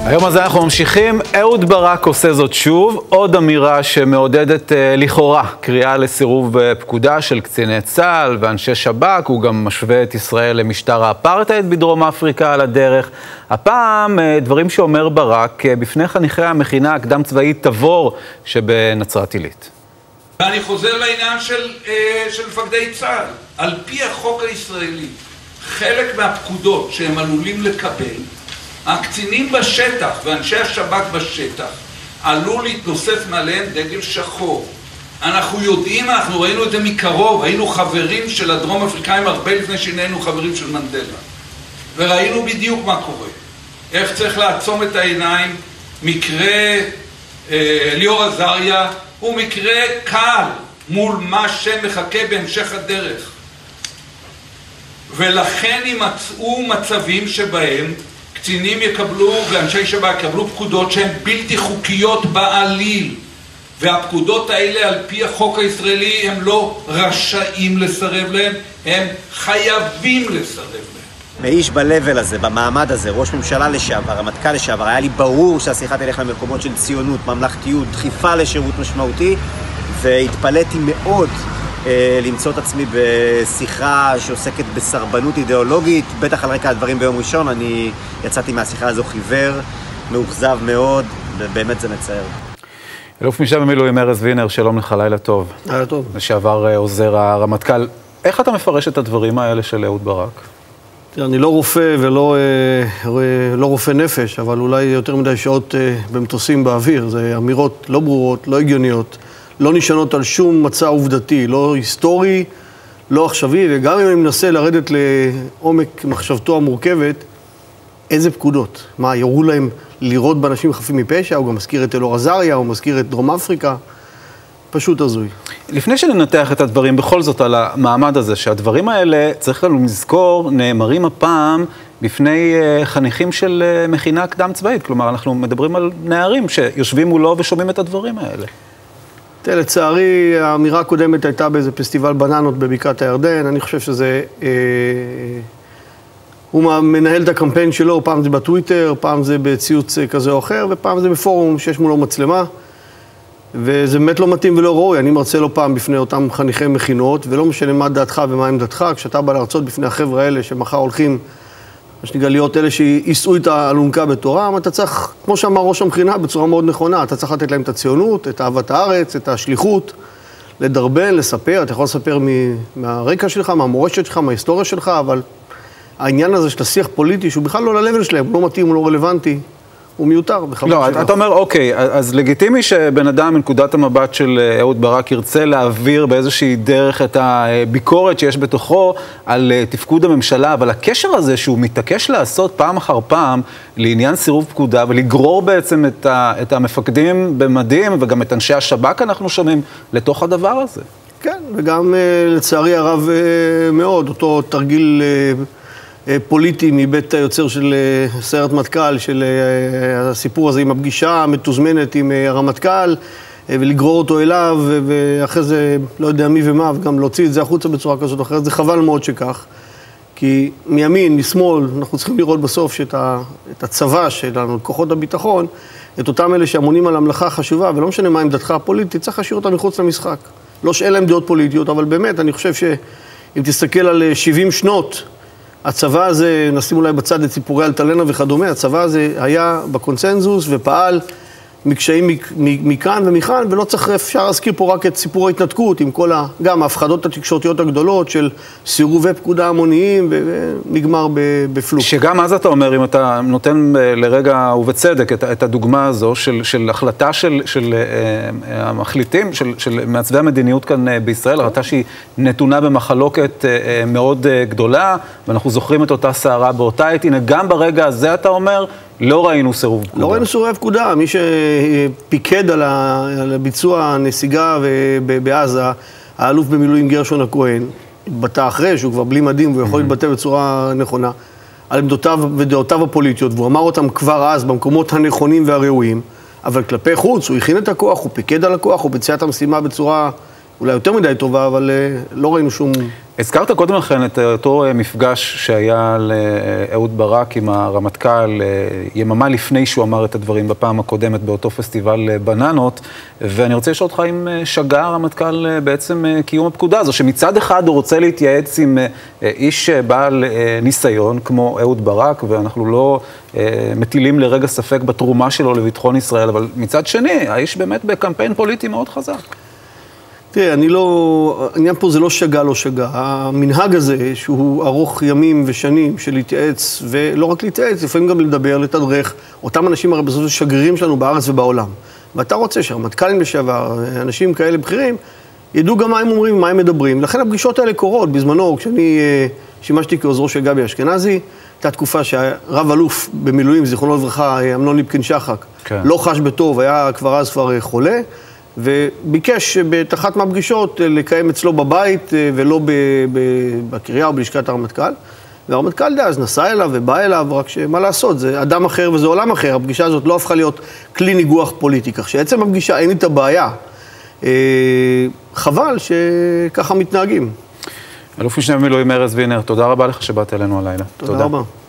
היום הזה אנחנו ממשיכים. אהוד ברק עושה זאת שוב, עוד אמירה שמעודדת לכאורה קריאה לסירוב פקודה של קציני צה"ל ואנשי שב"כ. הוא גם משווה את ישראל למשטר האפרטהייד בדרום אפריקה על הדרך. הפעם דברים שאומר ברק בפני חניכי המכינה הקדם צבאית תבור שבנצרת עילית. ואני חוזר לעניין של מפקדי צה"ל. על פי החוק הישראלי, חלק מהפקודות שהם עלולים לקבל, הקצינים בשטח ואנשי השב"כ בשטח עלול להתנוסס מעליהם דגל שחור. אנחנו יודעים, אנחנו ראינו את זה מקרוב, היינו חברים של הדרום אפריקאים הרבה לפני שהיינו חברים של מנדלה, וראינו בדיוק מה קורה, איך צריך לעצום את העיניים. מקרה ליאור עזריה הוא מקרה קל מול מה שמחכה בהמשך הדרך, ולכן יימצאו מצבים שבהם קצינים יקבלו ואנשי שב"כ יקבלו פקודות שהן בלתי חוקיות בעליל, והפקודות האלה על פי החוק הישראלי הם לא רשאים לסרב להם, הם חייבים לסרב להם. מאיש בלבל הזה, במעמד הזה, ראש ממשלה לשעבר, רמטכ"ל לשעבר, היה לי ברור שהשיחה תלך למקומות של ציונות, ממלכתיות, דחיפה לשירות משמעותי, והתפלאתי מאוד למצוא את עצמי בשיחה שעוסקת בסרבנות אידיאולוגית, בטח על רקע הדברים ביום ראשון. אני יצאתי מהשיחה הזו חיוור, מאוכזב מאוד, ובאמת זה מצער. אלוף משנה במילואים ארז וינר, שלום לך, לילה טוב. לילה טוב. לשעבר עוזר הרמטכ"ל. איך אתה מפרש את הדברים האלה של אהוד ברק? אני לא רופא ולא לא רופא נפש, אבל אולי יותר מדי שעות במטוסים באוויר. זה אמירות לא ברורות, לא הגיוניות, לא נשענות על שום מצע עובדתי, לא היסטורי, לא עכשווי, וגם אם אני מנסה לרדת לעומק מחשבתו המורכבת, איזה פקודות? מה, יורו להם לראות באנשים חפים מפשע? הוא גם מזכיר את אלאור עזריה, הוא מזכיר את דרום אפריקה. פשוט הזוי. לפני שננתח את הדברים, בכל זאת על המעמד הזה, שהדברים האלה, צריך לנו לזכור, נאמרים הפעם בפני חניכים של מכינה קדם צבאית. כלומר, אנחנו מדברים על נערים שיושבים מולו ושומעים את הדברים האלה. לצערי, האמירה הקודמת הייתה באיזה פסטיבל בננות בבקעת הירדן. אני חושב שזה... הוא מנהל את הקמפיין שלו, פעם זה בטוויטר, פעם זה בציוץ כזה או אחר, ופעם זה בפורום שיש מולו מצלמה. וזה באמת לא מתאים ולא ראוי. אני מרצה לו פעם בפני אותם חניכי מכינות, ולא משנה מה דעתך ומה עמדתך, כשאתה בא להרצות בפני החבר'ה האלה שמחר הולכים, מה שנקרא להיות אלה שיסעו את האלונקה בתורם, אתה צריך, כמו שאמר ראש המכינה בצורה מאוד נכונה, אתה צריך לתת להם את הציונות, את אהבת הארץ, את השליחות, לדרבן, לספר. אתה יכול לספר מהרקע שלך, מהמורשת שלך, מההיסטוריה שלך, אבל העניין הזה של השיח פוליטי, שהוא בכלל לא ללבל שלהם, הוא לא מתאים, הוא לא רלוונטי, הוא מיותר. לא, אתה אומר, אוקיי, אז לגיטימי שבן אדם מנקודת המבט של אהוד ברק ירצה להעביר באיזושהי דרך את הביקורת שיש בתוכו על תפקוד הממשלה, אבל הקשר הזה שהוא מתעקש לעשות פעם אחר פעם לעניין סירוב פקודה ולגרור בעצם את המפקדים במדים וגם את אנשי השב"כ אנחנו שומעים לתוך הדבר הזה. כן, וגם לצערי הרב מאוד, אותו תרגיל פוליטי מבית היוצר של סיירת מטכ"ל, של הסיפור הזה עם הפגישה המתוזמנת עם הרמטכ"ל, ולגרור אותו אליו, ואחרי זה לא יודע מי ומה, וגם להוציא את זה החוצה בצורה כזאת, אחרי זה חבל מאוד שכך, כי מימין, משמאל, אנחנו צריכים לראות בסוף שאת הצבא שלנו, את כוחות הביטחון, את אותם אלה שאמונים על המלאכה החשובה, ולא משנה מה עמדתך הפוליטית, צריך להשאיר אותם מחוץ למשחק. לא שאין להם דעות פוליטיות, אבל באמת, אני חושב שאם תסתכל על 70 שנות, הצבא הזה, נשים אולי בצד את סיפורי אלטלנה וכדומה, הצבא הזה היה בקונצנזוס ופעל מקשיים מכאן ומכאן, ולא צריך, אפשר להזכיר פה רק את סיפור ההתנתקות, עם כל גם ההפחדות התקשורתיות הגדולות של סירובי פקודה המוניים, ונגמר בפלוק. שגם אז אתה אומר, אם אתה נותן לרגע ובצדק את הדוגמה הזו של החלטה של המחליטים, של מעצבי המדיניות כאן בישראל, החלטה שהיא נתונה במחלוקת מאוד גדולה, ואנחנו זוכרים את אותה סערה באותה עת. הנה, גם ברגע הזה אתה אומר, לא ראינו סירוב פקודה. לא ראינו סירוב פקודה. מי שפיקד על ביצוע הנסיגה בעזה, האלוף במילואים גרשון הכהן, התבטא אחרי שהוא כבר בלי מדים והוא יכול להתבטא בצורה נכונה, על עמדותיו ודעותיו הפוליטיות, והוא אמר אותם כבר אז במקומות הנכונים והראויים, אבל כלפי חוץ הוא הכין את הכוח, הוא פיקד על הכוח, הוא ביצע את המשימה בצורה אולי יותר מדי טובה, אבל לא ראינו שום... הזכרת קודם לכן את אותו מפגש שהיה לאהוד ברק עם הרמטכ"ל יממה לפני שהוא אמר את הדברים בפעם הקודמת באותו פסטיבל בננות, ואני רוצה לשאול אותך אם שגה הרמטכ"ל בעצם קיום הפקודה הזו, שמצד אחד הוא רוצה להתייעץ עם איש בעל ניסיון כמו אהוד ברק, ואנחנו לא מטילים לרגע ספק בתרומה שלו לביטחון ישראל, אבל מצד שני, האיש באמת בקמפיין פוליטי מאוד חזק. תראה, העניין פה זה לא שגה, לא שגה. המנהג הזה, שהוא ארוך ימים ושנים של להתייעץ, ולא רק להתייעץ, לפעמים גם לדבר, לתדרך, אותם אנשים הרי בסוף שגרירים שלנו בארץ ובעולם. ואתה רוצה שהרמטכ"לים לשעבר, אנשים כאלה בכירים, ידעו גם מה הם אומרים, מה הם מדברים. לכן הפגישות האלה קורות. בזמנו, כשאני שימשתי כעוזרו של גבי אשכנזי, הייתה תקופה שהרב אלוף במילואים, זיכרונו לברכה, אמנון ליפקין שחק, לא חש בטוב, היה כבר אז חולה, וביקש באחת מהפגישות לקיים אצלו בבית ולא בקריה או בלשכת הרמטכ"ל. והרמטכ"ל דאז נסע אליו ובא אליו, רק שמה לעשות, זה אדם אחר וזה עולם אחר. הפגישה הזאת לא הפכה להיות כלי ניגוח פוליטי, כך שעצם הפגישה אין את הבעיה. חבל שככה מתנהגים. אלוף משנה במילואים ארז וינר, תודה רבה לך שבאת אלינו הלילה. תודה רבה.